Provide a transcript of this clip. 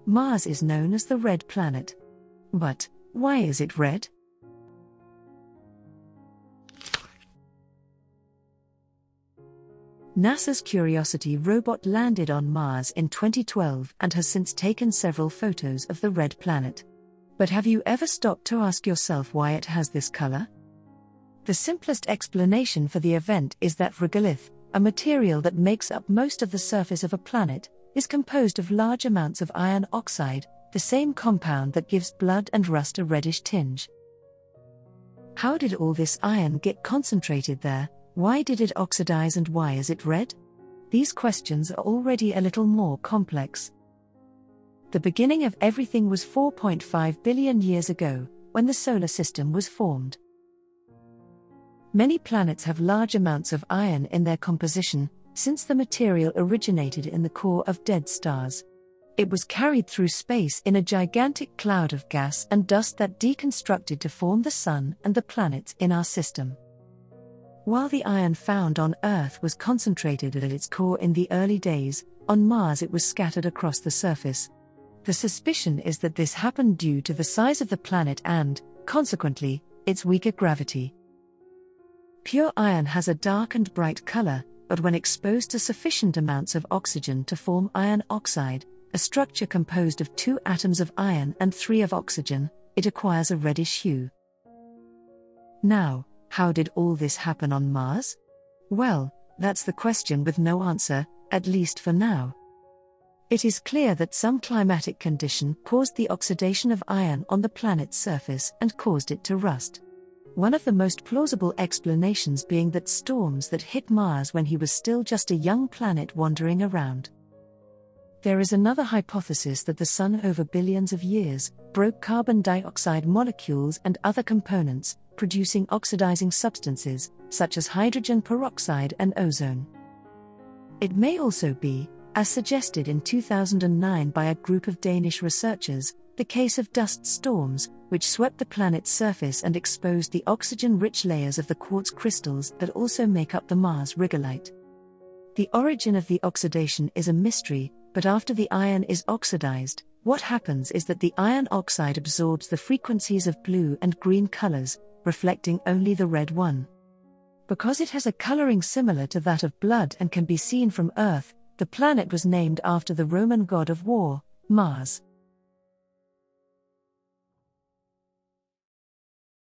Mars is known as the red planet. But why is it red? NASA's Curiosity robot landed on Mars in 2012 and has since taken several photos of the red planet. But have you ever stopped to ask yourself why it has this color? The simplest explanation for the event is that regolith, a material that makes up most of the surface of a planet, is composed of large amounts of iron oxide, the same compound that gives blood and rust a reddish tinge. How did all this iron get concentrated there? Why did it oxidize and why is it red? These questions are already a little more complex. The beginning of everything was 4.5 billion years ago, when the solar system was formed. Many planets have large amounts of iron in their composition, since the material originated in the core of dead stars. It was carried through space in a gigantic cloud of gas and dust that deconstructed to form the Sun and the planets in our system. While the iron found on Earth was concentrated at its core in the early days, on Mars it was scattered across the surface. The suspicion is that this happened due to the size of the planet and, consequently, its weaker gravity. Pure iron has a dark and bright color, but when exposed to sufficient amounts of oxygen to form iron oxide, a structure composed of 2 atoms of iron and 3 of oxygen, it acquires a reddish hue. Now, how did all this happen on Mars? Well, that's the question with no answer, at least for now. It is clear that some climatic condition caused the oxidation of iron on the planet's surface and caused it to rust. One of the most plausible explanations being that storms that hit Mars when he was still just a young planet wandering around. There is another hypothesis that the Sun over billions of years broke carbon dioxide molecules and other components, producing oxidizing substances, such as hydrogen peroxide and ozone. It may also be, as suggested in 2009 by a group of Danish researchers, the case of dust storms, which swept the planet's surface and exposed the oxygen-rich layers of the quartz crystals that also make up the Mars regolith. The origin of the oxidation is a mystery, but after the iron is oxidized, what happens is that the iron oxide absorbs the frequencies of blue and green colors, reflecting only the red one. Because it has a coloring similar to that of blood and can be seen from Earth, the planet was named after the Roman god of war, Mars.